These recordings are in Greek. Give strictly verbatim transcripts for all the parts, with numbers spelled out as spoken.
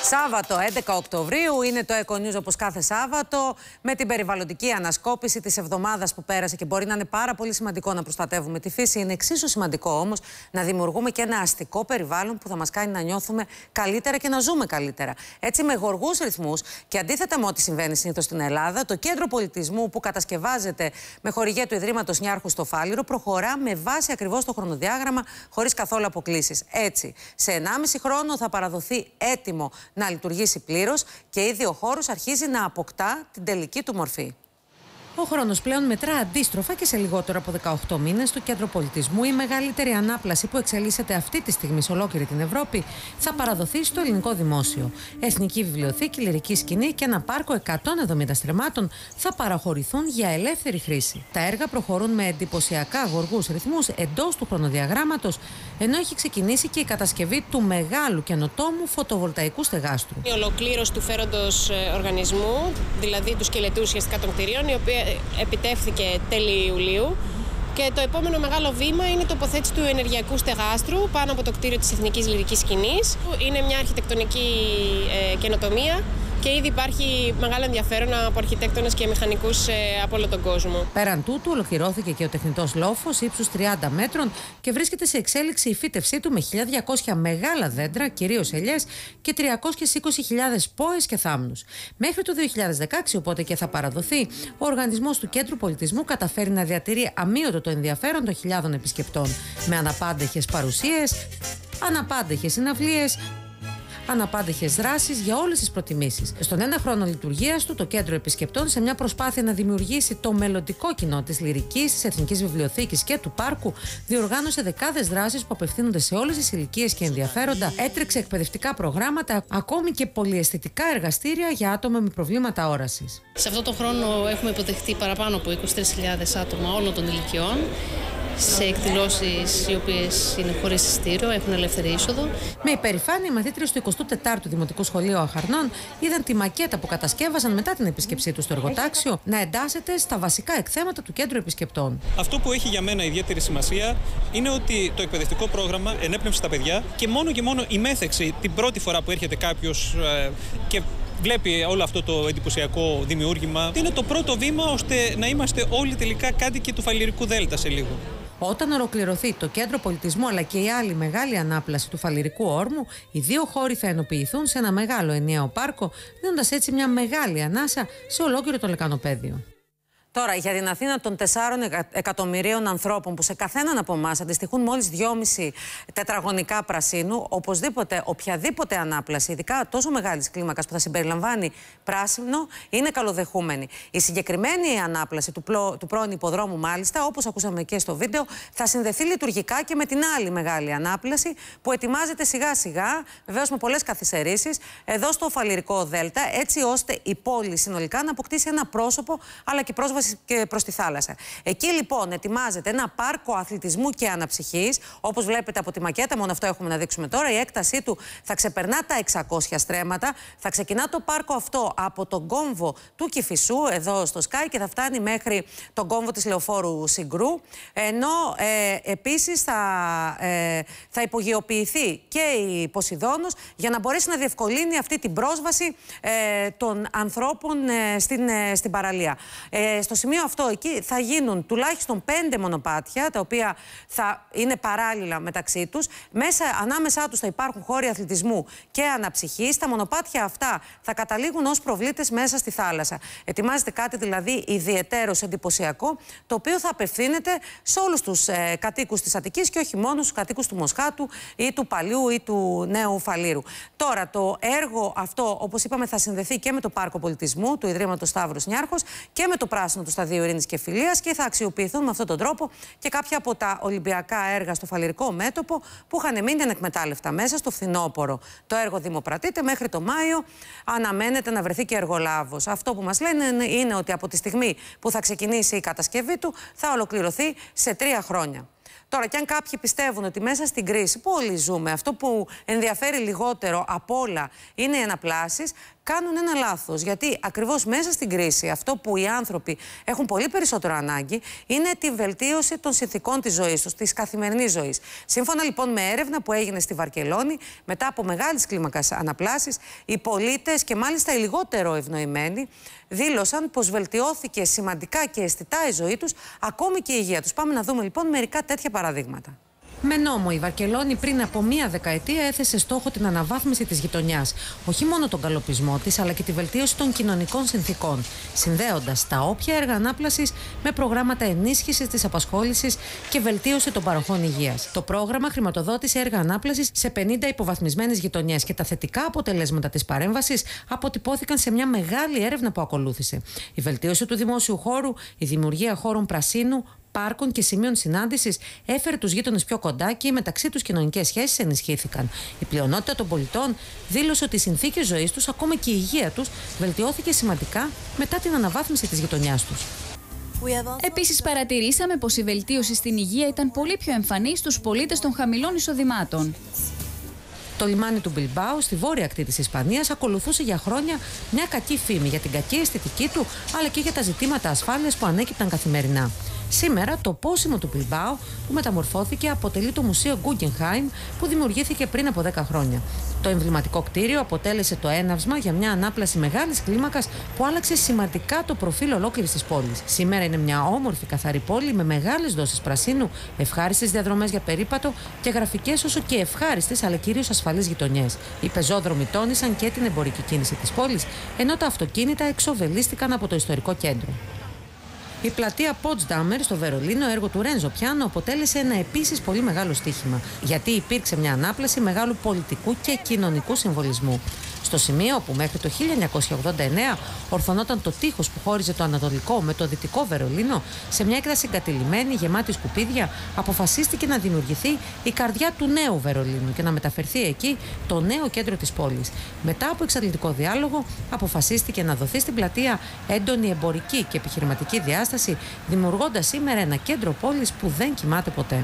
Σάββατο έντεκα Οκτωβρίου είναι το Eco News όπως κάθε Σάββατο, με την περιβαλλοντική ανασκόπηση της εβδομάδας που πέρασε, και μπορεί να είναι πάρα πολύ σημαντικό να προστατεύουμε τη φύση. Είναι εξίσου σημαντικό όμως να δημιουργούμε και ένα αστικό περιβάλλον που θα μας κάνει να νιώθουμε καλύτερα και να ζούμε καλύτερα. Έτσι, με γοργούς ρυθμούς και αντίθετα με ό,τι συμβαίνει συνήθως στην Ελλάδα, το Κέντρο Πολιτισμού, που κατασκευάζεται με χορηγία του Ιδρύματος Νιάρχου στο Φάληρο, προχωρά με βάση ακριβώς το χρονοδιάγραμμα, χωρίς καθόλου αποκλίσεις. Έτσι, σε ενάμιση χρόνο θα παραδοθεί έτοιμο να λειτουργήσει πλήρως και ήδη ο χώρος αρχίζει να αποκτά την τελική του μορφή. Ο χρόνος πλέον μετρά αντίστροφα και σε λιγότερο από δεκαοκτώ μήνες στο Κέντρο Πολιτισμού η μεγαλύτερη ανάπλαση που εξελίσσεται αυτή τη στιγμή σε ολόκληρη την Ευρώπη θα παραδοθεί στο ελληνικό δημόσιο. Εθνική Βιβλιοθήκη, λυρική σκηνή και ένα πάρκο εκατόν εβδομήντα στρεμμάτων θα παραχωρηθούν για ελεύθερη χρήση. Τα έργα προχωρούν με εντυπωσιακά γοργούς ρυθμούς εντός του χρονοδιαγράμματος, ενώ έχει ξεκινήσει και η κατασκευή του μεγάλου καινοτόμου φωτοβολταϊκού στεγάστρου. Η ολοκλήρωση του φέροντος οργανισμού, δηλαδή του σκελετού ουσιαστικά των κτηρίων, η οποία επιτεύχθηκε τέλη Ιουλίου, και το επόμενο μεγάλο βήμα είναι η τοποθέτηση του ενεργειακού στεγάστρου πάνω από το κτίριο της Εθνικής Λυρικής Σκηνής. Είναι μια αρχιτεκτονική ε, καινοτομία και ήδη υπάρχει μεγάλο ενδιαφέρον από αρχιτέκτονες και μηχανικούς ε, από όλο τον κόσμο. Πέραν τούτου, ολοκληρώθηκε και ο τεχνητός λόφος ύψους τριάντα μέτρων και βρίσκεται σε εξέλιξη η φύτευσή του με χίλια διακόσια μεγάλα δέντρα, κυρίως ελιές, και τριακόσιες είκοσι χιλιάδες πόες και θάμνους. Μέχρι το δύο χιλιάδες δεκαέξι, οπότε και θα παραδοθεί, ο οργανισμός του Κέντρου Πολιτισμού καταφέρει να διατηρεί αμύωτο το ενδιαφέρον των χιλιάδων επισκεπτών, με αναπάντεχες παρουσίες, αναπάντεχες συναυλίες, αναπάντεχες δράσεις για όλες τις προτιμήσεις. Στον ένα χρόνο λειτουργίας του, το Κέντρο Επισκεπτών, σε μια προσπάθεια να δημιουργήσει το μελλοντικό κοινό της Λυρικής, της Εθνικής Βιβλιοθήκης και του Πάρκου, διοργάνωσε δεκάδες δράσεις που απευθύνονται σε όλες τις ηλικίες και ενδιαφέροντα, έτρεξε εκπαιδευτικά προγράμματα, ακόμη και πολυαισθητικά εργαστήρια για άτομα με προβλήματα όρασης. Σε αυτό τον χρόνο έχουμε υποδεχτεί παραπάνω από είκοσι τρεις χιλιάδες άτομα όλων των ηλικιών, σε εκδηλώσεις οι οποίες είναι χωρίς εισιτήριο, έχουν ελεύθερη είσοδο. Με υπερηφάνεια, οι μαθήτριες του εικοστού τετάρτου Δημοτικού Σχολείου Αχαρνών είδαν τη μακέτα που κατασκεύασαν μετά την επίσκεψή του στο εργοτάξιο να εντάσσεται στα βασικά εκθέματα του Κέντρου Επισκεπτών. Αυτό που έχει για μένα ιδιαίτερη σημασία είναι ότι το εκπαιδευτικό πρόγραμμα ενέπνευσε τα παιδιά, και μόνο και μόνο η μέθεξη την πρώτη φορά που έρχεται κάποιος ε, και βλέπει όλο αυτό το εντυπωσιακό δημιούργημα, είναι το πρώτο βήμα ώστε να είμαστε όλοι τελικά κάτοικοι του Φαλυρικού Δέλτα σε λίγο. Όταν ολοκληρωθεί το Κέντρο Πολιτισμού αλλά και η άλλη μεγάλη ανάπλαση του Φαλυρικού Όρμου, οι δύο χώροι θα ενοποιηθούν σε ένα μεγάλο ενιαίο πάρκο, δίνοντας έτσι μια μεγάλη ανάσα σε ολόκληρο το λεκανοπέδιο. Τώρα, για την Αθήνα των τεσσάρων εκατομμυρίων ανθρώπων, που σε καθέναν από εμάς αντιστοιχούν μόλις δυόμισι τετραγωνικά πρασίνου, οπωσδήποτε οποιαδήποτε ανάπλαση, ειδικά τόσο μεγάλης κλίμακας που θα συμπεριλαμβάνει πράσινο, είναι καλοδεχούμενη. Η συγκεκριμένη ανάπλαση του, πλο, του πρώην υποδρόμου, μάλιστα, όπως ακούσαμε και στο βίντεο, θα συνδεθεί λειτουργικά και με την άλλη μεγάλη ανάπλαση που ετοιμάζεται σιγά-σιγά, βεβαίως με πολλές καθυστερήσεις, εδώ στο Φαλυρικό Δέλτα, έτσι ώστε η πόλη συνολικά να αποκτήσει ένα πρόσωπο αλλά και πρόσβαση και προς τη θάλασσα. Εκεί λοιπόν ετοιμάζεται ένα πάρκο αθλητισμού και αναψυχής. Όπως βλέπετε από τη μακέτα, μόνο αυτό έχουμε να δείξουμε τώρα. Η έκτασή του θα ξεπερνά τα εξακόσια στρέμματα. Θα ξεκινά το πάρκο αυτό από τον κόμβο του Κηφισού, εδώ στο Sky, και θα φτάνει μέχρι τον κόμβο της Λεωφόρου Συγκρού. Ενώ ε, επίσης θα, ε, θα υπογειοποιηθεί και η Ποσειδώνος για να μπορέσει να διευκολύνει αυτή την πρόσβαση ε, των ανθρώπων ε, στην, ε, στην παραλία. Ε, Στο σημείο αυτό, εκεί θα γίνουν τουλάχιστον πέντε μονοπάτια, τα οποία θα είναι παράλληλα μεταξύ τους. Μέσα, ανάμεσά τους θα υπάρχουν χώροι αθλητισμού και αναψυχής. Τα μονοπάτια αυτά θα καταλήγουν ως προβλήτες μέσα στη θάλασσα. Ετοιμάζεται κάτι δηλαδή ιδιαιτέρως εντυπωσιακό, το οποίο θα απευθύνεται σε όλους τους ε, κατοίκους της Αττικής και όχι μόνο στους κατοίκους του Μοσχάτου ή του Παλιού ή του Νέου Φαλήρου. Τώρα, το έργο αυτό, όπως είπαμε, θα συνδεθεί και με το Πάρκο Πολιτισμού του Ιδρύματος Σταύρος Νιάρχος και με το πράσινο του Σταδίου Ειρήνης και Φιλίας, και θα αξιοποιηθούν με αυτόν τον τρόπο και κάποια από τα Ολυμπιακά έργα στο Φαλυρικό μέτωπο που είχαν μείνει ανεκμετάλλευτα μέσα στο φθινόπωρο. Το έργο δημοπρατείται, μέχρι το Μάιο αναμένεται να βρεθεί και εργολάβος. Αυτό που μας λένε είναι ότι από τη στιγμή που θα ξεκινήσει η κατασκευή του θα ολοκληρωθεί σε τρία χρόνια. Τώρα, κι αν κάποιοι πιστεύουν ότι μέσα στην κρίση που όλοι ζούμε, αυτό που ενδιαφέρει λιγότερο από όλα είναι οι αναπλάσεις, κάνουν ένα λάθος. Γιατί ακριβώς μέσα στην κρίση αυτό που οι άνθρωποι έχουν πολύ περισσότερο ανάγκη είναι τη βελτίωση των συνθηκών της ζωής τους, της καθημερινής ζωής. Σύμφωνα λοιπόν με έρευνα που έγινε στη Βαρκελόνη, μετά από μεγάλης κλίμακας αναπλάσεις, οι πολίτες και μάλιστα οι λιγότερο ευνοημένοι δήλωσαν πως βελτιώθηκε σημαντικά και αισθητά η ζωή τους, ακόμη και η υγεία τους. Πάμε να δούμε λοιπόν μερικά τέτοια παραδείγματα. Με νόμο, η Βαρκελόνη πριν από μία δεκαετία έθεσε στόχο την αναβάθμιση της γειτονιάς. Όχι μόνο τον καλοπισμό της, αλλά και τη βελτίωση των κοινωνικών συνθήκων, συνδέοντας τα όποια έργα ανάπλασης με προγράμματα ενίσχυσης της απασχόλησης και βελτίωση των παροχών υγείας. Το πρόγραμμα χρηματοδότησε έργα ανάπλασης σε πενήντα υποβαθμισμένες γειτονιές και τα θετικά αποτελέσματα της παρέμβασης αποτυπώθηκαν σε μια μεγάλη έρευνα που ακολούθησε. Η βελτίωση του δημόσιου χώρου, η δημιουργία χώρων πρασίνου, πάρκων και σημείων συνάντησης έφερε τους γείτονες πιο κοντά και οι μεταξύ τους κοινωνικές σχέσεις ενισχύθηκαν. Η πλειονότητα των πολιτών δήλωσε ότι οι συνθήκες ζωής τους, ακόμα και η υγεία τους, βελτιώθηκε σημαντικά μετά την αναβάθμιση της γειτονιάς τους. Επίσης, παρατηρήσαμε πως η βελτίωση στην υγεία ήταν πολύ πιο εμφανή στους πολίτες των χαμηλών εισοδημάτων. Το λιμάνι του Μπιλμπάου, στη βόρεια ακτή της Ισπανίας, ακολουθούσε για χρόνια μια κακή φήμη για την κακή αισθητική του, αλλά και για τα ζητήματα ασφάλειας που ανέκυπταν καθημερινά. Σήμερα, το πόσιμο του Μπιλμπάου, που μεταμορφώθηκε, αποτελεί το Μουσείο Γκούγκενχάιμ, που δημιουργήθηκε πριν από δέκα χρόνια. Το εμβληματικό κτίριο αποτέλεσε το έναυσμα για μια ανάπλαση μεγάλης κλίμακας που άλλαξε σημαντικά το προφίλ ολόκληρης της πόλης. Σήμερα είναι μια όμορφη, καθαρή πόλη με μεγάλες δόσεις πρασίνου, ευχάριστες διαδρομές για περίπατο και γραφικές όσο και ευχάριστες αλλά κυρίως ασφαλείς γειτονιές. Οι πεζόδρομοι τόνισαν και την εμπορική κίνηση της πόλης, ενώ τα αυτοκίνητα εξοβελίστηκαν από το ιστορικό κέντρο. Η πλατεία Potsdamer στο Βερολίνο, έργο του Ρένζο Πιάνο, αποτέλεσε ένα επίσης πολύ μεγάλο στοίχημα, γιατί υπήρξε μια ανάπλαση μεγάλου πολιτικού και κοινωνικού συμβολισμού. Στο σημείο όπου μέχρι το χίλια εννιακόσια ογδόντα εννέα ορθωνόταν το τείχος που χώριζε το ανατολικό με το δυτικό Βερολίνο, σε μια έκταση εγκατειλημμένη γεμάτη σκουπίδια, αποφασίστηκε να δημιουργηθεί η καρδιά του νέου Βερολίνου και να μεταφερθεί εκεί το νέο κέντρο της πόλης. Μετά από εξαντλητικό διάλογο, αποφασίστηκε να δοθεί στην πλατεία έντονη εμπορική και επιχειρηματική διάσταση, δημιουργώντας σήμερα ένα κέντρο πόλης που δεν κοιμάται ποτέ.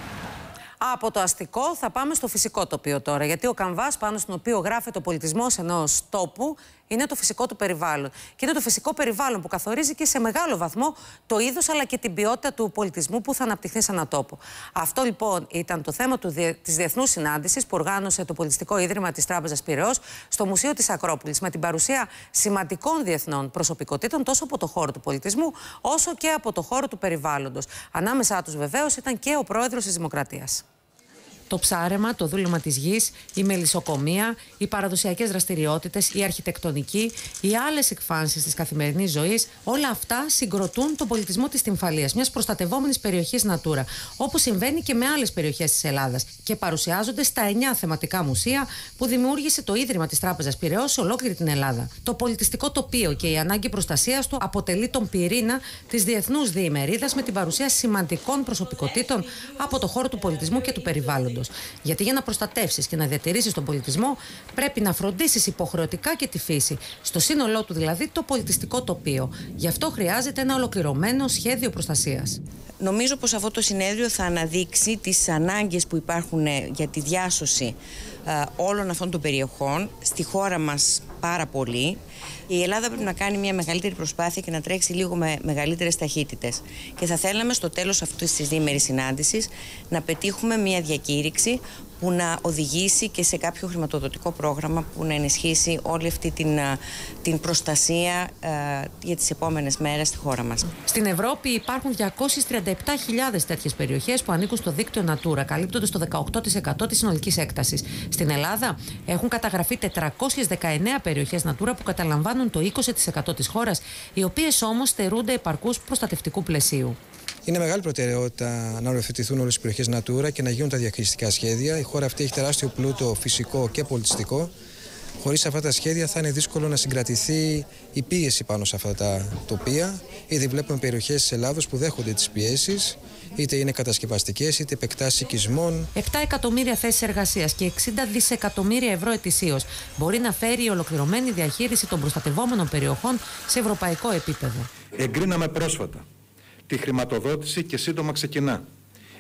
Από το αστικό θα πάμε στο φυσικό τοπίο τώρα, γιατί ο καμβάς πάνω στον οποίο γράφεται ο πολιτισμός ενός τόπου είναι το φυσικό του περιβάλλον. Και είναι το φυσικό περιβάλλον που καθορίζει και σε μεγάλο βαθμό το είδος αλλά και την ποιότητα του πολιτισμού που θα αναπτυχθεί σε ένα τόπο. Αυτό λοιπόν ήταν το θέμα του, της Διεθνούς Συνάντησης που οργάνωσε το Πολιτιστικό Ίδρυμα της Τράπεζας Πειραιώς στο Μουσείο της Ακρόπολης, με την παρουσία σημαντικών διεθνών προσωπικότητων τόσο από το χώρο του πολιτισμού όσο και από το χώρο του περιβάλλοντος. Ανάμεσά τους βεβαίως ήταν και ο πρόεδρος της Δημοκρατίας. Το ψάρεμα, το δούλευμα της γης, η μελισσοκομεία, οι παραδοσιακές δραστηριότητες, η αρχιτεκτονική, οι άλλες εκφάνσεις της καθημερινής ζωής, όλα αυτά συγκροτούν τον πολιτισμό της Στυμφαλίας, μιας προστατευόμενης περιοχής Natura, όπως συμβαίνει και με άλλες περιοχές της Ελλάδας, και παρουσιάζονται στα εννιά θεματικά μουσεία που δημιούργησε το Ίδρυμα της Τράπεζας Πειραιώς σε ολόκληρη την Ελλάδα. Το πολιτιστικό τοπίο και η ανάγκη προστασίας του αποτελεί τον πυρήνα της Διεθνούς Διημερίδας, με την παρουσία σημαντικών προσωπικότητων από το χώρο του πολιτισμού και του περιβάλλοντος. Γιατί για να προστατεύσεις και να διατηρήσεις τον πολιτισμό, πρέπει να φροντίσεις υποχρεωτικά και τη φύση, στο σύνολό του δηλαδή το πολιτιστικό τοπίο. Γι' αυτό χρειάζεται ένα ολοκληρωμένο σχέδιο προστασίας. Νομίζω πως αυτό το συνέδριο θα αναδείξει τις ανάγκες που υπάρχουν για τη διάσωση ε, όλων αυτών των περιοχών στη χώρα μας πάρα πολύ. Η Ελλάδα πρέπει να κάνει μια μεγαλύτερη προσπάθεια και να τρέξει λίγο με μεγαλύτερες ταχύτητες. Και θα θέλαμε στο τέλος αυτής της διήμερης συνάντησης να πετύχουμε μια διακήρυξη που να οδηγήσει και σε κάποιο χρηματοδοτικό πρόγραμμα που να ενισχύσει όλη αυτή την, την προστασία ε, για τις επόμενες μέρες στη χώρα μας. Στην Ευρώπη υπάρχουν διακόσιες τριάντα επτά χιλιάδες τέτοιες περιοχές που ανήκουν στο δίκτυο Natura, καλύπτοντας το δεκαοκτώ τοις εκατό της συνολικής έκτασης. Στην Ελλάδα έχουν καταγραφεί τετρακόσιες δεκαεννέα περιοχές Natura που καταλαμβάνουν το είκοσι τοις εκατό της χώρας, οι οποίες όμως στερούνται επαρκούς προστατευτικού πλαισίου. Είναι μεγάλη προτεραιότητα να οριοθετηθούν όλες οι περιοχές Natura και να γίνουν τα διαχειριστικά σχέδια. Η χώρα αυτή έχει τεράστιο πλούτο φυσικό και πολιτιστικό. Χωρίς αυτά τα σχέδια θα είναι δύσκολο να συγκρατηθεί η πίεση πάνω σε αυτά τα τοπία. Ήδη βλέπουμε περιοχές της Ελλάδος που δέχονται τις πιέσεις, είτε είναι κατασκευαστικές είτε επεκτάσεις οικισμών. επτά εκατομμύρια θέσεις εργασίας και εξήντα δισεκατομμύρια ευρώ ετησίως μπορεί να φέρει η ολοκληρωμένη διαχείριση των προστατευόμενων περιοχών σε ευρωπαϊκό επίπεδο. Εγκρίναμε πρόσφατα τη χρηματοδότηση και σύντομα ξεκινά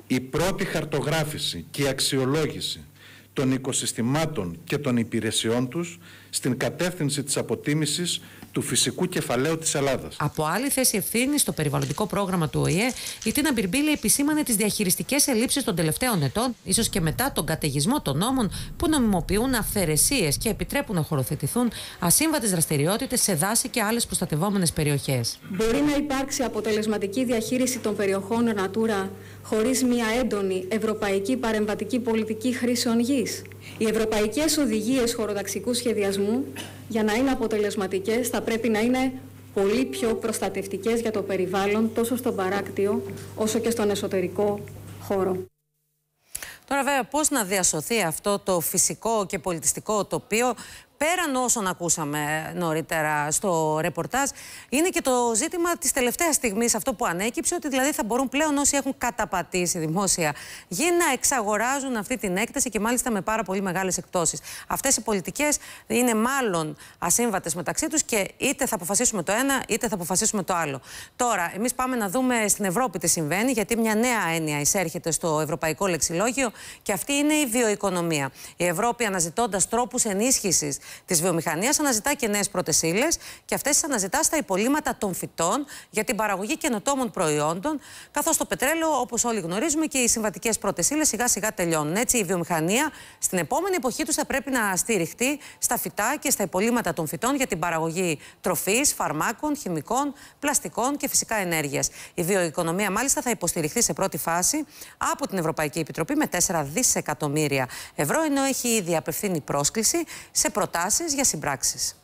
Η πρώτη χαρτογράφηση και η αξιολόγηση των οικοσυστημάτων και των υπηρεσιών τους στην κατεύθυνση της αποτίμησης του φυσικού κεφαλαίου της Ελλάδας. Από άλλη θέση ευθύνη στο περιβαλλοντικό πρόγραμμα του Ο Η Ε, η Τίνα Μπιρμπίλη επισήμανε τις διαχειριστικές ελλείψεις των τελευταίων ετών, ίσως και μετά τον καταιγισμό των νόμων που νομιμοποιούν αυθαιρεσίες και επιτρέπουν να χωροθετηθούν ασύμβατες δραστηριότητες σε δάση και άλλες προστατευόμενες περιοχές. Μπορεί να υπάρξει αποτελεσματική διαχείριση των περιοχών Natura χωρίς μια έντονη ευρωπαϊκή παρεμβατική πολιτική χρήσεων γης. Οι ευρωπαϊκές οδηγίες χωροταξικού σχεδιασμού, για να είναι αποτελεσματικές, θα πρέπει να είναι πολύ πιο προστατευτικές για το περιβάλλον, τόσο στον παράκτιο όσο και στον εσωτερικό χώρο. Τώρα βέβαια πώς να διασωθεί αυτό το φυσικό και πολιτιστικό τοπίο, πέραν όσων ακούσαμε νωρίτερα στο ρεπορτάζ, είναι και το ζήτημα της τελευταίας στιγμής, αυτό που ανέκυψε, ότι δηλαδή θα μπορούν πλέον όσοι έχουν καταπατήσει δημόσια γη να εξαγοράζουν αυτή την έκταση και μάλιστα με πάρα πολύ μεγάλες εκπτώσεις. Αυτές οι πολιτικές είναι μάλλον ασύμβατες μεταξύ τους και είτε θα αποφασίσουμε το ένα είτε θα αποφασίσουμε το άλλο. Τώρα, εμείς πάμε να δούμε στην Ευρώπη τι συμβαίνει, γιατί μια νέα έννοια εισέρχεται στο Ευρωπαϊκό Λεξιλόγιο και αυτή είναι η βιοοικονομία. Η Ευρώπη, αναζητώντας τρόπους ενίσχυσης της βιομηχανίας, αναζητά και νέες πρώτες ύλες και αυτές τις αναζητά στα υπολείμματα των φυτών για την παραγωγή καινοτόμων προϊόντων, καθώς το πετρέλαιο, όπως όλοι γνωρίζουμε, και οι συμβατικές πρώτες ύλες σιγά σιγά τελειώνουν. Έτσι, η βιομηχανία στην επόμενη εποχή του θα πρέπει να στηριχτεί στα φυτά και στα υπολείμματα των φυτών για την παραγωγή τροφής, φαρμάκων, χημικών, πλαστικών και φυσικά ενέργειας. Η βιοοικονομία, μάλιστα, θα υποστηριχθεί σε πρώτη φάση από την Ευρωπαϊκή Επιτροπή με τέσσερα δισεκατομμύρια ευρώ, ενώ έχει ήδη απευθύνει πρόσκληση σε προτάσεις για συμπράξεις.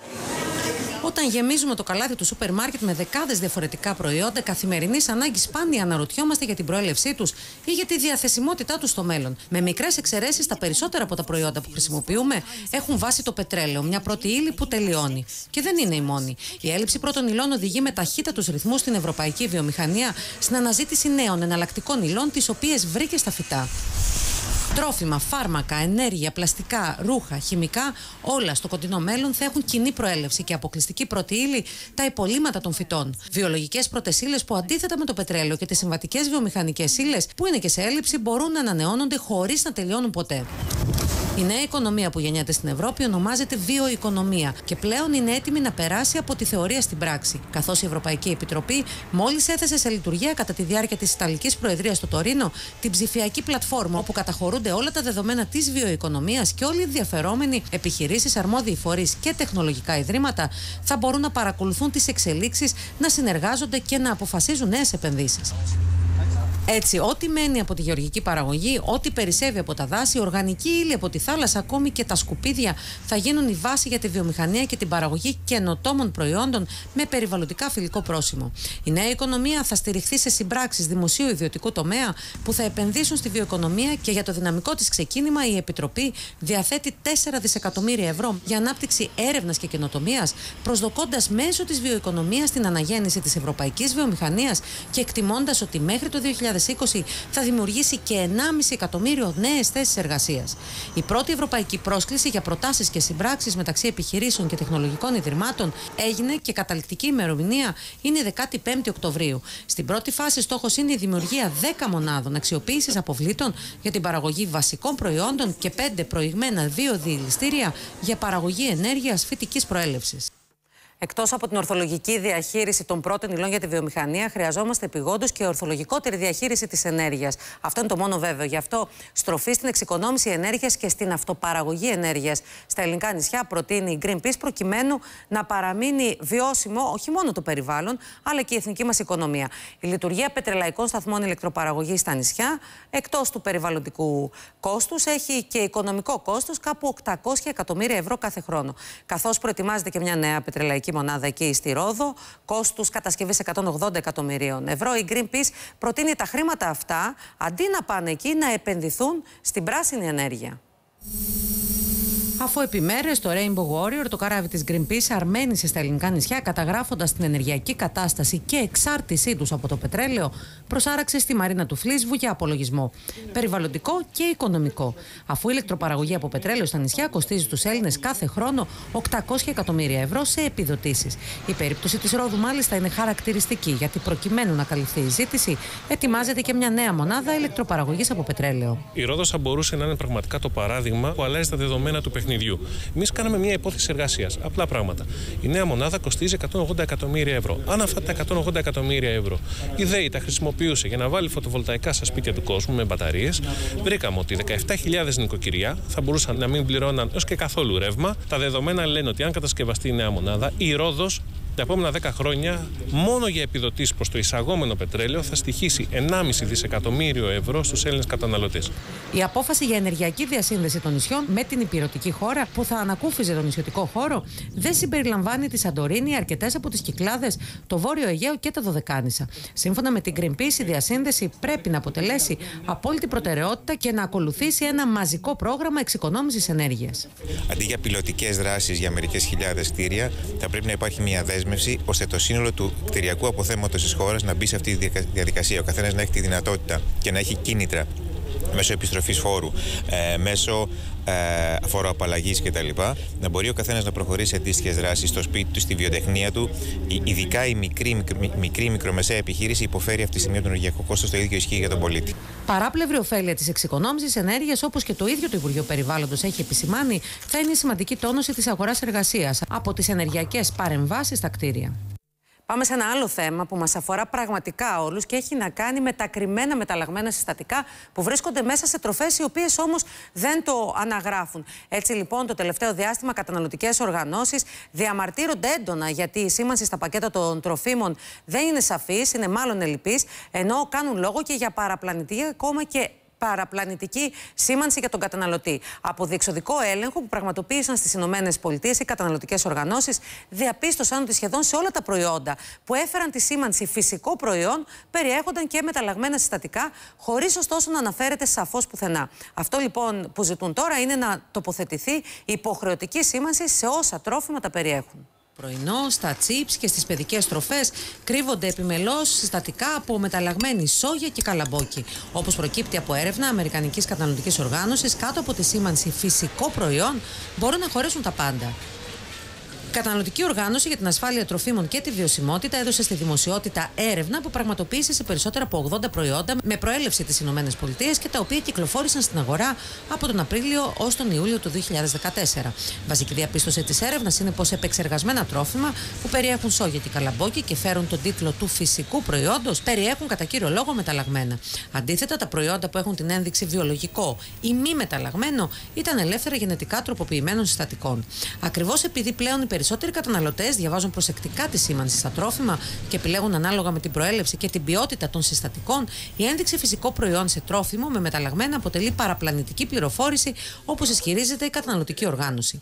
Όταν γεμίζουμε το καλάθι του σούπερ μάρκετ με δεκάδες διαφορετικά προϊόντα καθημερινής ανάγκης, σπάνια αναρωτιόμαστε για την προέλευσή τους ή για τη διαθεσιμότητά τους στο μέλλον. Με μικρές εξαιρέσεις, τα περισσότερα από τα προϊόντα που χρησιμοποιούμε έχουν βάση το πετρέλαιο, μια πρώτη ύλη που τελειώνει. Και δεν είναι η μόνη. Η έλλειψη πρώτων υλών οδηγεί με ταχύτατους ρυθμούς στην ευρωπαϊκή βιομηχανία στην αναζήτηση νέων εναλλακτικών υλών, τις οποίες βρήκε στα φυτά. Τρόφιμα, φάρμακα, ενέργεια, πλαστικά, ρούχα, χημικά, όλα στο κοντινό μέλλον θα έχουν κοινή προέλευση και αποκλειστική πρώτη ύλη τα υπολείμματα των φυτών. Βιολογικές πρώτες ύλες που, αντίθετα με το πετρέλαιο και τις συμβατικές βιομηχανικές ύλες που είναι και σε έλλειψη, μπορούν να ανανεώνονται χωρίς να τελειώνουν ποτέ. Η νέα οικονομία που γεννιέται στην Ευρώπη ονομάζεται βιοοικονομία και πλέον είναι έτοιμη να περάσει από τη θεωρία στην πράξη. Καθώς η Ευρωπαϊκή Επιτροπή μόλις έθεσε σε λειτουργία κατά τη διάρκεια της Ιταλικής Προεδρίας στο Τωρίνο την ψηφιακή πλατφόρμα όπου καταχωρούνται όλα τα δεδομένα της βιοοικονομίας και όλοι οι ενδιαφερόμενοι, επιχειρήσεις, αρμόδιοι φορείς και τεχνολογικά ιδρύματα θα μπορούν να παρακολουθούν τις εξελίξεις, να συνεργάζονται και να αποφασίζουν νέες επενδύσεις. Έτσι, ό,τι μένει από τη γεωργική παραγωγή, ό,τι περισσεύει από τα δάση, οργανική ύλη από τη θάλασσα, ακόμη και τα σκουπίδια, θα γίνουν η βάση για τη βιομηχανία και την παραγωγή καινοτόμων προϊόντων με περιβαλλοντικά φιλικό πρόσημο. Η νέα οικονομία θα στηριχθεί σε συμπράξεις δημοσίου ιδιωτικού τομέα που θα επενδύσουν στη βιοοικονομία και για το δυναμικό της ξεκίνημα η Επιτροπή διαθέτει τέσσερα δισεκατομμύρια ευρώ για ανάπτυξη έρευνας και καινοτομίας, προσδοκώντας μέσω της βιοοικονομίας την αναγέννηση της ευρωπαϊκής βιομηχανίας και εκτιμώντας ότι μέχρι το δύο χιλιάδες είκοσι θα δημιουργήσει και ενάμιση εκατομμύριο νέες θέσεις εργασίας. Η πρώτη ευρωπαϊκή πρόσκληση για προτάσεις και συμπράξεις μεταξύ επιχειρήσεων και τεχνολογικών ιδρυμάτων έγινε και καταληκτική ημερομηνία είναι η δεκάτη πέμπτη Οκτωβρίου. Στην πρώτη φάση στόχος είναι η δημιουργία δέκα μονάδων αξιοποίησης αποβλήτων για την παραγωγή βασικών προϊόντων και πέντε προηγμένα βιοδιελιστήρια για παραγωγή ενέργειας φυτικής προέλευσης. Εκτός από την ορθολογική διαχείριση των πρώτων υλών για τη βιομηχανία, χρειαζόμαστε επειγόντως και ορθολογικότερη διαχείριση της ενέργειας. Αυτό είναι το μόνο βέβαιο. Γι' αυτό στροφή στην εξοικονόμηση ενέργειας και στην αυτοπαραγωγή ενέργειας στα ελληνικά νησιά προτείνει η Greenpeace, προκειμένου να παραμείνει βιώσιμο όχι μόνο το περιβάλλον, αλλά και η εθνική μας οικονομία. Η λειτουργία πετρελαϊκών σταθμών ηλεκτροπαραγωγής στα νησιά, εκτός του περιβαλλοντικού κόστους, έχει και οικονομικό κόστος κάπου οκτακόσια εκατομμύρια ευρώ κάθε χρόνο. Καθώς προετοιμάζεται και μια νέα πετρελαϊκή μονάδα εκεί στη Ρόδο, κόστους κατασκευής εκατόν ογδόντα εκατομμυρίων ευρώ. Η Greenpeace προτείνει τα χρήματα αυτά, αντί να πάνε εκεί, να επενδυθούν στην πράσινη ενέργεια. Αφού επιμέρες το Rainbow Warrior, το καράβι της Greenpeace, αρμένισε στα ελληνικά νησιά, καταγράφοντας την ενεργειακή κατάσταση και εξάρτησή τους από το πετρέλαιο, προσάραξε στη μαρίνα του Φλίσβου για απολογισμό περιβαλλοντικό και οικονομικό. Αφού η ηλεκτροπαραγωγή από πετρέλαιο στα νησιά κοστίζει τους Έλληνες κάθε χρόνο οκτακόσια εκατομμύρια ευρώ σε επιδοτήσεις. Η περίπτωση της Ρόδου, μάλιστα, είναι χαρακτηριστική, γιατί προκειμένου να καλυφθεί η ζήτηση, ετοιμάζεται και μια νέα μονάδα ηλεκτροπαραγωγής από πετρέλαιο. Η Ρόδος θα μπορούσε να είναι πραγματικά το παράδειγμα που αλλάζει τα δεδομένα του παιχνιδιού. Εμείς κάναμε μια υπόθεση εργασίας. Απλά πράγματα. Η νέα μονάδα κοστίζει εκατόν ογδόντα εκατομμύρια ευρώ. Αν αυτά τα εκατόν ογδόντα εκατομμύρια ευρώ η ΔΕΗ τα χρησιμοποιούσε για να βάλει φωτοβολταϊκά στα σπίτια του κόσμου με μπαταρίες, βρήκαμε ότι δεκαεπτά χιλιάδες νοικοκυριά θα μπορούσαν να μην πληρώναν έως και καθόλου ρεύμα. Τα δεδομένα λένε ότι αν κατασκευαστεί η νέα μονάδα, η Ρόδος τα επόμενα δέκα χρόνια μόνο για επιδοτήσεις προς το εισαγόμενο πετρέλαιο θα στοιχήσει ενάμιση δισεκατομμύριο ευρώ στους Έλληνες καταναλωτές. Η απόφαση για ενεργειακή διασύνδεση των νησιών με την υπηρετική χώρα που θα ανακούφιζε τον νησιωτικό χώρο δεν συμπεριλαμβάνει τη Σαντορίνη, αρκετές από τις Κυκλάδες, το Βόρειο Αιγαίο και τα Δωδεκάνησα. Σύμφωνα με την Greenpeace, η διασύνδεση πρέπει να αποτελέσει απόλυτη προτεραιότητα και να ακολουθήσει ένα μαζικό πρόγραμμα εξοικονόμησης ενέργειας. Αντί για πιλωτικές δράσεις για μερικές χιλιάδες κτίρια, θα πρέπει να υπάρχει μια δέσμευση ώστε το σύνολο του κτηριακού αποθέματος της χώρας να μπει σε αυτή τη διαδικασία. Ο καθένας να έχει τη δυνατότητα και να έχει κίνητρα μέσω επιστροφής φόρου, ε, μέσω ε, φοροαπαλλαγής κτλ. Να μπορεί ο καθένας να προχωρήσει σε αντίστοιχες δράσεις στο σπίτι του, στη βιοτεχνία του. Ειδικά η μικρή, μικρή, μικρή μικρομεσαία επιχείρηση υποφέρει αυτή τη στιγμή από το ενεργειακό κόστος, το ίδιο ισχύει για τον πολίτη. Παράπλευρη ωφέλεια της εξοικονόμησης ενέργειας, όπως και το ίδιο το Υπουργείο Περιβάλλοντος έχει επισημάνει, θα είναι η σημαντική τόνωση της αγοράς εργασίας από τις ενεργειακές παρεμβάσεις στα κτίρια. Πάμε σε ένα άλλο θέμα που μας αφορά πραγματικά όλους και έχει να κάνει με τα κρυμμένα μεταλλαγμένα συστατικά που βρίσκονται μέσα σε τροφές, οι οποίες όμως δεν το αναγράφουν. Έτσι λοιπόν, το τελευταίο διάστημα καταναλωτικές οργανώσεις διαμαρτύρονται έντονα γιατί η σήμανση στα πακέτα των τροφίμων δεν είναι σαφής, είναι μάλλον ελλειπής, ενώ κάνουν λόγο και για παραπλανητική ακόμα και παραπλανητική σήμανση για τον καταναλωτή. Από διεξοδικό έλεγχο που πραγματοποίησαν στις Ηνωμένες Πολιτείες οι καταναλωτικές οργανώσεις, διαπίστωσαν ότι σχεδόν σε όλα τα προϊόντα που έφεραν τη σήμανση φυσικό προϊόν περιέχονταν και μεταλλαγμένα συστατικά, χωρίς ωστόσο να αναφέρεται σαφώς πουθενά. Αυτό λοιπόν που ζητούν τώρα είναι να τοποθετηθεί υποχρεωτική σήμανση σε όσα τρόφιμα τα περιέχουν. Πρωινό, στα τσίπς και στις παιδικές τροφές κρύβονται επιμελώς συστατικά από μεταλλαγμένη σόγια και καλαμπόκι. Όπως προκύπτει από έρευνα Αμερικανικής Καταναλωτικής Οργάνωσης, κάτω από τη σήμανση φυσικό προϊόν μπορούν να χωρέσουν τα πάντα. Η Καταναλωτική Οργάνωση για την Ασφάλεια Τροφίμων και τη Βιωσιμότητα έδωσε στη δημοσιότητα έρευνα που πραγματοποίησε σε περισσότερα από ογδόντα προϊόντα με προέλευση τις Ηνωμένες Πολιτείες και τα οποία κυκλοφόρησαν στην αγορά από τον Απρίλιο ως τον Ιούλιο του δύο χιλιάδες δεκατέσσερα. Βασική διαπίστωση της έρευνας είναι πως επεξεργασμένα τρόφιμα που περιέχουν σόγια και καλαμπόκι και φέρουν τον τίτλο του φυσικού προϊόντος περιέχουν κατά κύριο λόγο μεταλλαγμένα. Αντίθετα, τα προϊόντα που έχουν την ένδειξη βιολογικό ή μη μεταλλαγμένο ήταν ελεύθερα γενετικά τροποποιημένων συστατικών. Ακριβώς επειδή πλέον οι περισσότεροι καταναλωτές διαβάζουν προσεκτικά τη σήμανση στα τρόφιμα και επιλέγουν ανάλογα με την προέλευση και την ποιότητα των συστατικών, η ένδειξη φυσικό προϊόν σε τρόφιμο με μεταλλαγμένα αποτελεί παραπλανητική πληροφόρηση, όπως ισχυρίζεται η Καταναλωτική Οργάνωση.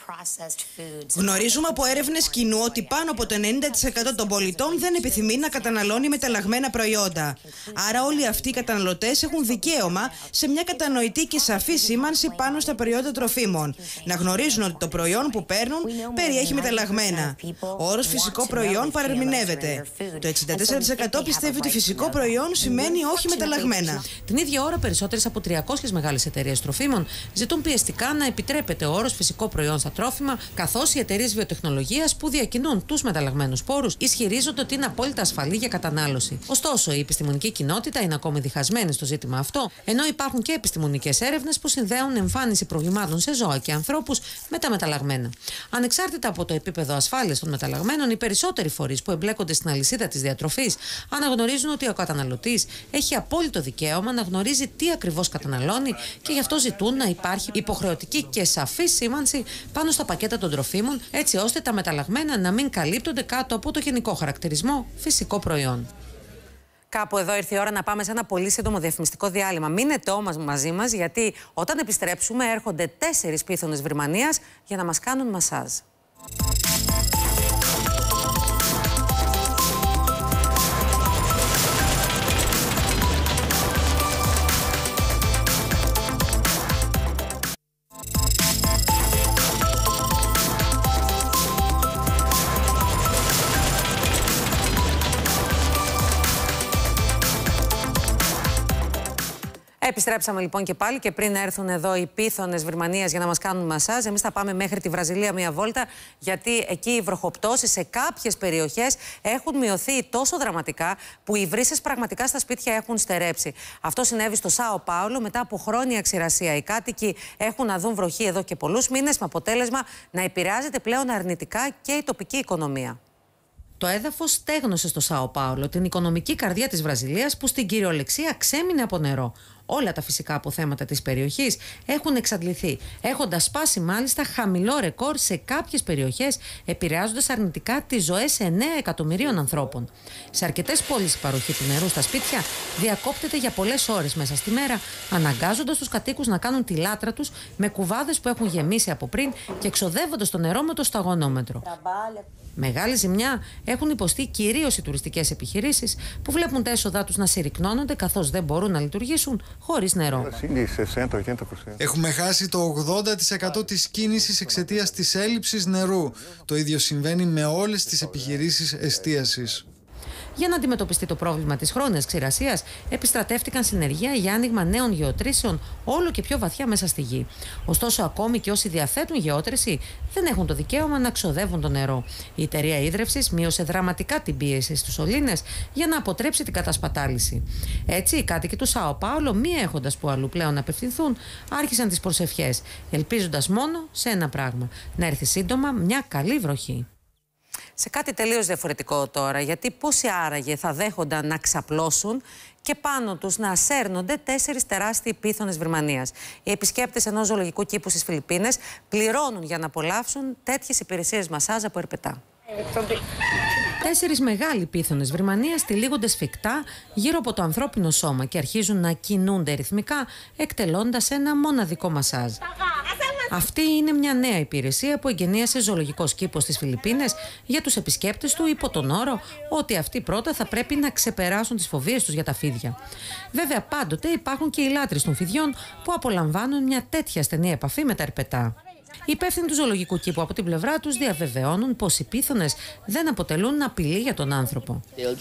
Γνωρίζουμε από έρευνες κοινού ότι πάνω από το ενενήντα τοις εκατό των πολιτών δεν επιθυμεί να καταναλώνει μεταλλαγμένα προϊόντα. Άρα, όλοι αυτοί οι καταναλωτές έχουν δικαίωμα σε μια κατανοητή και σαφή σήμανση πάνω στα προϊόντα τροφίμων. Να γνωρίζουν ότι το προϊόν που παίρνουν περιέχει μεταλλαγμένα. Ο όρος φυσικό προϊόν παρερμηνεύεται. Το εξήντα τέσσερα τοις εκατό πιστεύει ότι φυσικό προϊόν σημαίνει όχι μεταλλαγμένα. Την ίδια ώρα, περισσότερες από τριακόσιες μεγάλες εταιρείες τροφίμων ζητούν πιεστικά να επιτρέπεται ο όρος φυσικό προϊόν στα τρόφιμα, καθώς οι εταιρείες βιοτεχνολογίας που διακινούν τους μεταλλαγμένους σπόρους ισχυρίζονται ότι είναι απόλυτα ασφαλή για κατανάλωση. Ωστόσο, η επιστημονική κοινότητα είναι ακόμη διχασμένη στο ζήτημα αυτό, ενώ υπάρχουν και επιστημονικές έρευνες που συνδέουν εμφάνιση προβλημάτων σε ζώα και ανθρώπους με τα μεταλλαγμένα. Ανεξάρτητα από το επίπεδο ασφάλειας των μεταλλαγμένων, οι περισσότεροι φορείς που εμπλέκονται στην αλυσίδα της διατροφής αναγνωρίζουν ότι ο καταναλωτής έχει απόλυτο δικαίωμα να γνωρίζει τι ακριβώς καταναλώνει και γι' αυτό ζητούν να υπάρχει υποχρεωτική και σαφή σήμανση πάνω στα πακέτα των τροφίμων, έτσι ώστε τα μεταλλαγμένα να μην καλύπτονται κάτω από το γενικό χαρακτηρισμό φυσικό προϊόν. Κάπου εδώ ήρθε η ώρα να πάμε σε ένα πολύ σύντομο διαφημιστικό διάλειμμα. Μείνετε όμως μαζί μας, γιατί όταν επιστρέψουμε έρχονται τέσσερις πίθωνες Βρυμανίας για να μας κάνουν μασάζ. Επιστρέψαμε λοιπόν και πάλι και πριν έρθουν εδώ οι πίθωνες Βυρμανίας για να μας κάνουν μασάζ, εμείς θα πάμε μέχρι τη Βραζιλία μία βόλτα, γιατί εκεί οι βροχοπτώσεις σε κάποιες περιοχές έχουν μειωθεί τόσο δραματικά που οι βρύσες πραγματικά στα σπίτια έχουν στερέψει. Αυτό συνέβη στο Σάο Πάολο μετά από χρόνια ξηρασία. Οι κάτοικοι έχουν να δουν βροχή εδώ και πολλούς μήνες, με αποτέλεσμα να επηρεάζεται πλέον αρνητικά και η τοπική οικονομία. Το έδαφος στέγνωσε στο Σάο Πάολο, την οικονομική καρδιά της Βραζιλίας, που στην κυριολεξία ξέμεινε από νερό. Όλα τα φυσικά αποθέματα της περιοχής έχουν εξαντληθεί, έχοντας σπάσει μάλιστα χαμηλό ρεκόρ σε κάποιες περιοχές, επηρεάζοντας αρνητικά τις ζωές εννέα εκατομμυρίων ανθρώπων. Σε αρκετές πόλεις η παροχή του νερού στα σπίτια διακόπτεται για πολλές ώρες μέσα στη μέρα, αναγκάζοντας τους κατοίκους να κάνουν τη λάτρα τους με κουβάδες που έχουν γεμίσει από πριν και εξοδεύοντας το νερό με το σταγονόμετρο. Μεγάλη ζημιά έχουν υποστεί κυρίως οι τουριστικές επιχειρήσεις, που βλέπουν τα έσοδά τους να συρρικνώνονται καθώς δεν μπορούν να λειτουργήσουν χωρίς νερό. Έχουμε χάσει το ογδόντα τοις εκατό της κίνησης εξαιτίας της έλλειψης νερού. Το ίδιο συμβαίνει με όλες τις επιχειρήσεις εστίασης. Για να αντιμετωπιστεί το πρόβλημα της χρόνιας ξηρασίας, επιστρατεύτηκαν συνεργεία για άνοιγμα νέων γεωτρήσεων όλο και πιο βαθιά μέσα στη γη. Ωστόσο, ακόμη και όσοι διαθέτουν γεώτρηση δεν έχουν το δικαίωμα να ξοδεύουν το νερό. Η εταιρεία ίδρευσης μείωσε δραματικά την πίεση στους σωλήνες για να αποτρέψει την κατασπατάληση. Έτσι, οι κάτοικοι του Σάο Πάολο, μη έχοντας που αλλού πλέον να απευθυνθούν, άρχισαν τις προσευχές, ελπίζοντας μόνο σε ένα πράγμα: να έρθει σύντομα μια καλή βροχή. Σε κάτι τελείως διαφορετικό τώρα, γιατί πόσοι άραγε θα δέχονταν να ξαπλώσουν και πάνω τους να ασέρνονται τέσσερις τεράστιοι πίθωνες Βυρμανίας. Οι επισκέπτες ενός ζωολογικού κήπου στις Φιλιππίνες πληρώνουν για να απολαύσουν τέτοιες υπηρεσίες μασάζ από ερπετά. Τέσσερις μεγάλοι πίθωνες Βυρμανίας τυλίγονται σφιχτά γύρω από το ανθρώπινο σώμα και αρχίζουν να κινούνται ρυθμικά, εκτελώντας ένα μοναδικό μασάζ. Αυτή είναι μια νέα υπηρεσία που εγκαινίασε ζωολογικός κήπος στις Φιλιππίνες για τους επισκέπτες του, υπό τον όρο ότι αυτοί πρώτα θα πρέπει να ξεπεράσουν τις φοβίες τους για τα φίδια. Βέβαια, πάντοτε υπάρχουν και οι λάτρεις των φιδιών που απολαμβάνουν μια τέτοια στενή επαφή με τα ερπετά. Οι υπεύθυνοι του ζωολογικού κήπου από την πλευρά τους διαβεβαιώνουν πως οι πίθωνες δεν αποτελούν απειλή για τον άνθρωπο.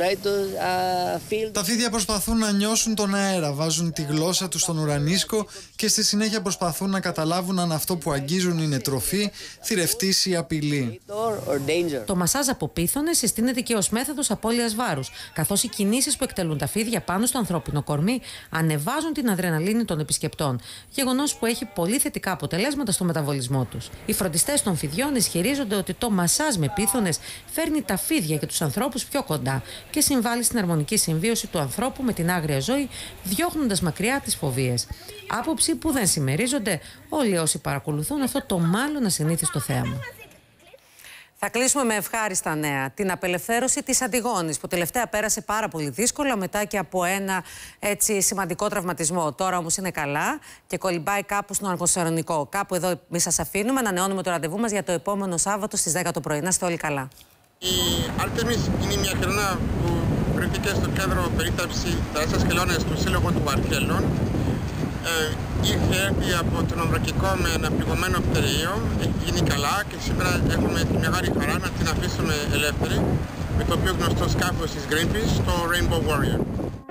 Τα φίδια προσπαθούν να νιώσουν τον αέρα, βάζουν τη γλώσσα τους στον ουρανίσκο και στη συνέχεια προσπαθούν να καταλάβουν αν αυτό που αγγίζουν είναι τροφή, θηρευτής ή απειλή. Το μασάζ από πίθωνες συστήνεται και ως μέθοδος απώλειας βάρους, καθώς οι κινήσεις που εκτελούν τα φίδια πάνω στο ανθρώπινο κορμί ανεβάζουν την αδρεναλίνη των επισκεπτών, γεγονός που έχει πολύ θετικά αποτελέσματα στο μεταβολισμό τους. Οι φροντιστές των φιδιών ισχυρίζονται ότι το μασάζ με πίθωνες φέρνει τα φίδια και τους ανθρώπους πιο κοντά και συμβάλλει στην αρμονική συμβίωση του ανθρώπου με την άγρια ζωή, διώχνοντας μακριά τις φοβίες. Άποψη που δεν συμμερίζονται όλοι όσοι παρακολουθούν αυτό το μάλλον ασυνήθιστο θέαμα. Θα κλείσουμε με ευχάριστα νέα. Την απελευθέρωση της Αντιγόνης, που τελευταία πέρασε πάρα πολύ δύσκολα μετά και από ένα έτσι σημαντικό τραυματισμό. Τώρα όμως είναι καλά και κολυμπάει κάπου στον Αργοσαρονικό. Κάπου εδώ μη σας αφήνουμε. Ανανεώνουμε το ραντεβού μας για το επόμενο Σάββατο στις δέκα το πρωί. Να είστε όλοι καλά. Η Artemis είναι μια χελώνα που βρέθηκε στο κέντρο περίπτωση τεράστιας χελώνες του Σύλλογου του Βαρκέλων. Ε, ήρθε έρθει από τον Ομβρακικό με ένα πληγωμένο πτερείο, έχει γίνει καλά και σήμερα έχουμε τη μεγάλη χαρά να την αφήσουμε ελεύθερη με το πιο γνωστό σκάφος της Greenpeace, το Rainbow Warrior.